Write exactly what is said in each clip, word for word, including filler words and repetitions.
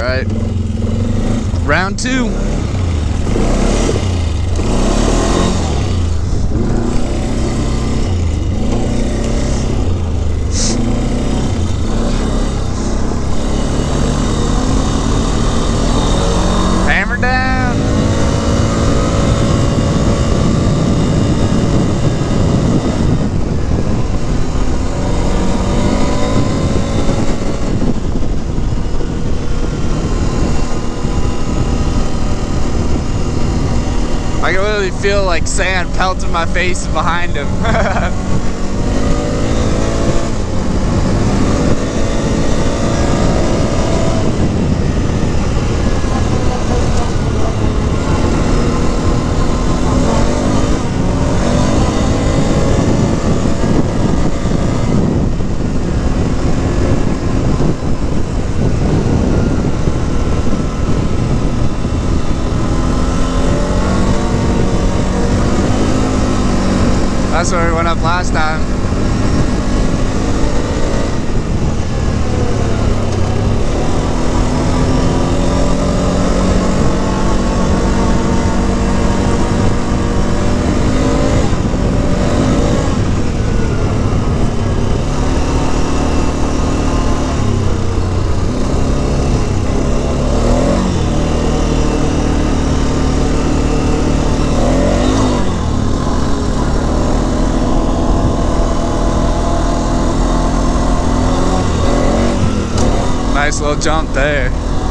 right. Round two. Hammer down. I can literally feel like sand pelting my face and behind him. That's where we went up last time. Nice little jump there.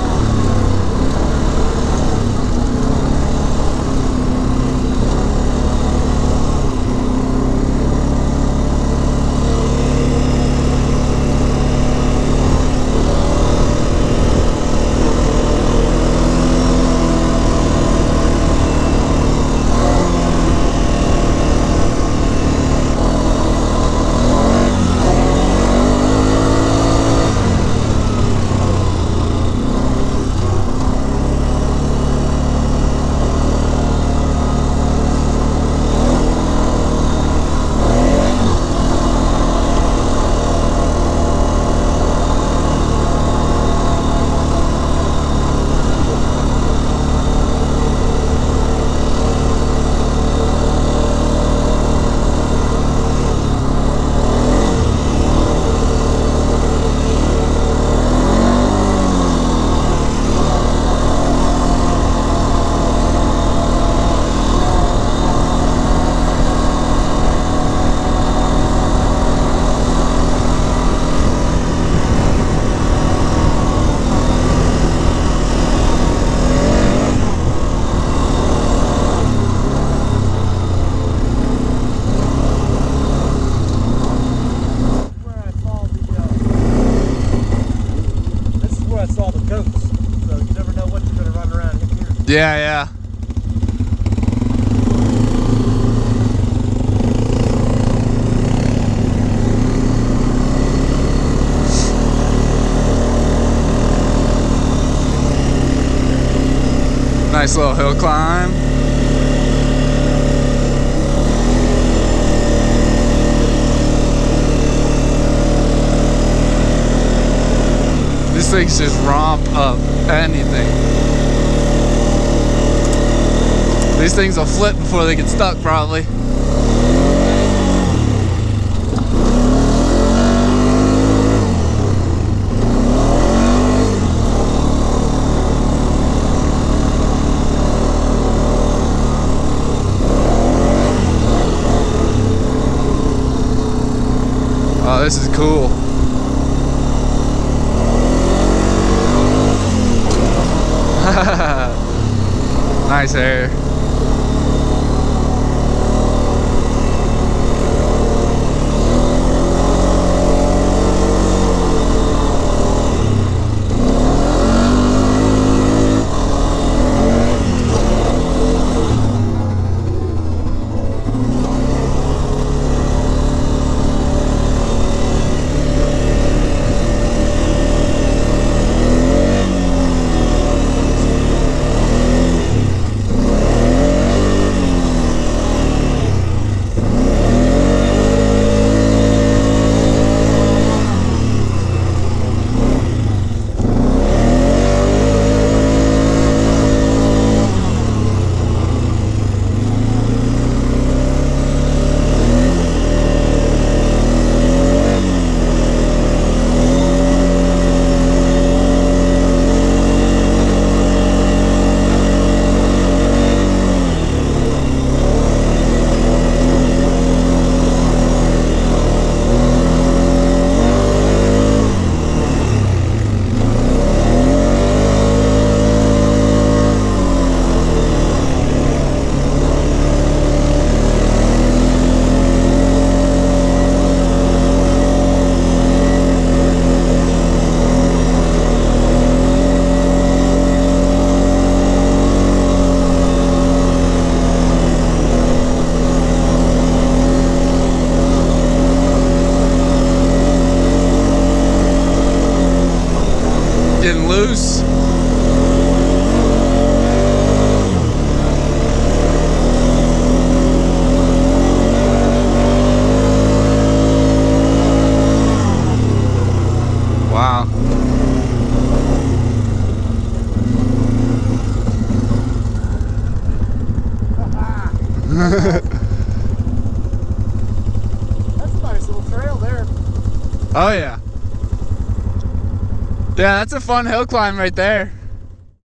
Yeah, yeah. Nice little hill climb. These things just romp up anything. These things will flip before they get stuck, probably. Oh, this is cool. Nice air. Getting loose. Wow. That's a nice little trail there. Oh yeah. Yeah, that's a fun hill climb right there.